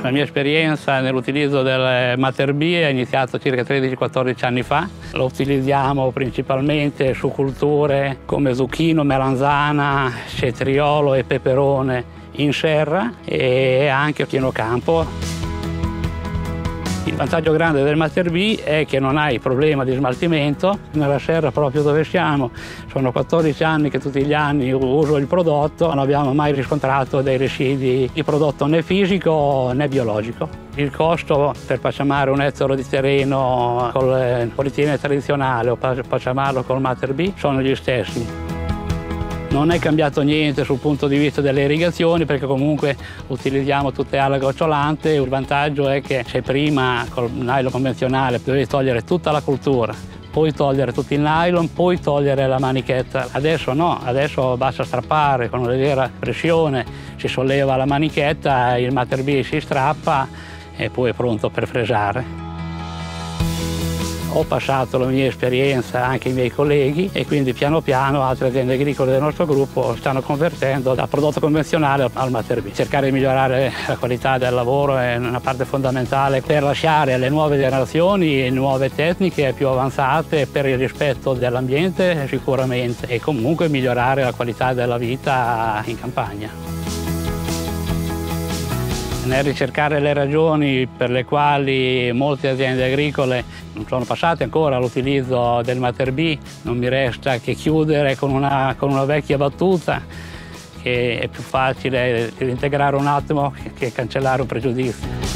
La mia esperienza nell'utilizzo del Mater B è iniziata circa 13-14 anni fa. Lo utilizziamo principalmente su culture come zucchino, melanzana, cetriolo e peperone in serra e anche a pieno campo. Il vantaggio grande del Mater B è che non hai problema di smaltimento. Nella serra proprio dove siamo sono 14 anni che tutti gli anni uso il prodotto, non abbiamo mai riscontrato dei residui di prodotto né fisico né biologico. Il costo per pacciamare un ettaro di terreno col polietilene tradizionale o pacciamarlo col Mater B sono gli stessi. Non è cambiato niente sul punto di vista delle irrigazioni perché comunque utilizziamo tutte alle gocciolante. Il vantaggio è che se prima col nylon convenzionale dovevi togliere tutta la cultura, poi togliere tutto il nylon, poi togliere la manichetta. Adesso no, adesso basta strappare con una leggera pressione, si solleva la manichetta, il Mater B si strappa e poi è pronto per fresare. Ho passato la mia esperienza anche ai miei colleghi e quindi piano piano altre aziende agricole del nostro gruppo stanno convertendo dal prodotto convenzionale al Mater B. Cercare di migliorare la qualità del lavoro è una parte fondamentale per lasciare alle nuove generazioni nuove tecniche più avanzate per il rispetto dell'ambiente sicuramente e comunque migliorare la qualità della vita in campagna. Nel ricercare le ragioni per le quali molte aziende agricole non sono passate ancora all'utilizzo del Mater B, non mi resta che chiudere con una vecchia battuta che è più facile integrare un attimo che cancellare un pregiudizio.